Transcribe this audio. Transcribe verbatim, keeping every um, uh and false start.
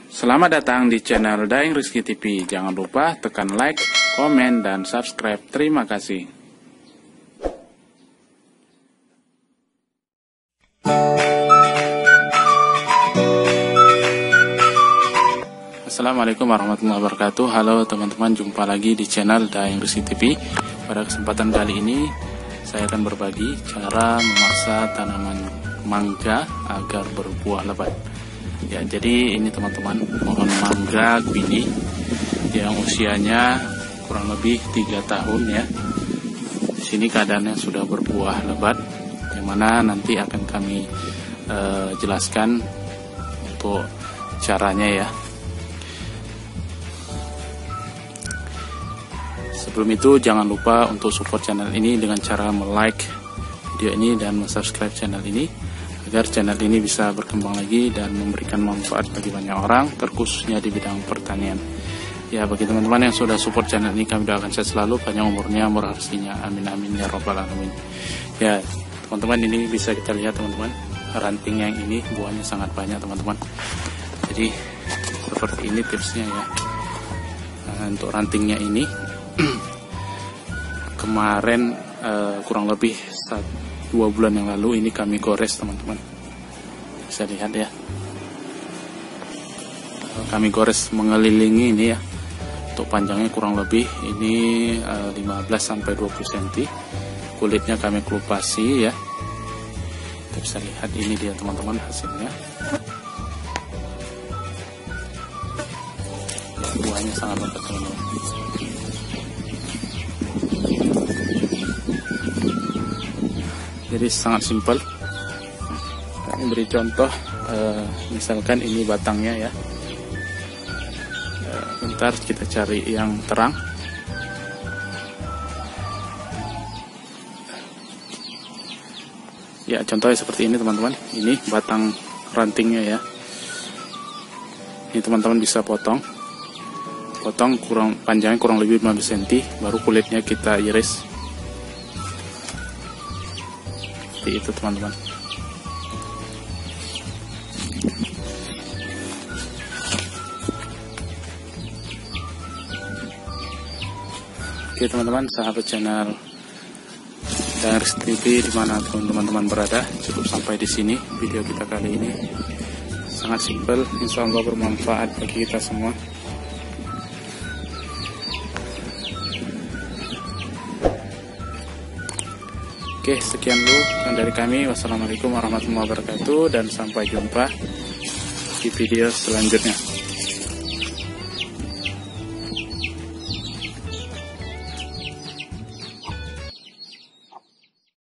Selamat datang di channel Daeng Rizky T V. Jangan lupa tekan like, komen, dan subscribe. Terima kasih. Assalamualaikum warahmatullahi wabarakatuh. Halo teman-teman, jumpa lagi di channel Daeng Rizky T V. Pada kesempatan kali ini saya akan berbagi cara memaksa tanaman mangga agar berbuah lebat. Ya, jadi ini teman-teman, pohon mangga bini yang usianya kurang lebih tiga tahun ya. Di sini keadaannya sudah berbuah lebat, yang mana nanti akan kami uh, jelaskan untuk caranya ya. Sebelum itu jangan lupa untuk support channel ini dengan cara like video ini dan subscribe channel ini, agar channel ini bisa berkembang lagi dan memberikan manfaat bagi banyak orang, terkhususnya di bidang pertanian. Ya, bagi teman-teman yang sudah support channel ini, kami doakan sehat selalu, panjang umurnya, murah rezekinya, amin amin ya robbal alamin. Ya, teman-teman, ini bisa kita lihat teman-teman, ranting yang ini buahnya sangat banyak teman-teman. Jadi seperti ini tipsnya ya. Nah, untuk rantingnya ini kemarin uh, kurang lebih satu dua bulan yang lalu ini kami gores teman-teman, bisa lihat ya, kami gores mengelilingi ini ya. Untuk panjangnya kurang lebih ini uh, lima belas sampai dua puluh sentimeter. Kulitnya kami kelupasi ya. Kita bisa lihat ini dia teman-teman hasilnya. Buahnya sangat lebat teman-teman. Jadi sangat simpel. Kami beri contoh, uh, misalkan ini batangnya ya. Uh, bentar kita cari yang terang. Ya, contohnya seperti ini teman-teman. Ini batang rantingnya ya. Ini teman-teman bisa potong. Potong kurang panjangnya kurang lebih lima belas sentimeter, baru kulitnya kita iris. Seperti itu teman-teman. Oke teman-teman, sahabat channel Daeng Rizky T V dimanapun teman-teman berada, cukup sampai di sini video kita kali ini. Sangat simpel, insya Allah bermanfaat bagi kita semua. Oke, sekian dulu dari kami. Wassalamualaikum warahmatullahi wabarakatuh, dan sampai jumpa di video selanjutnya.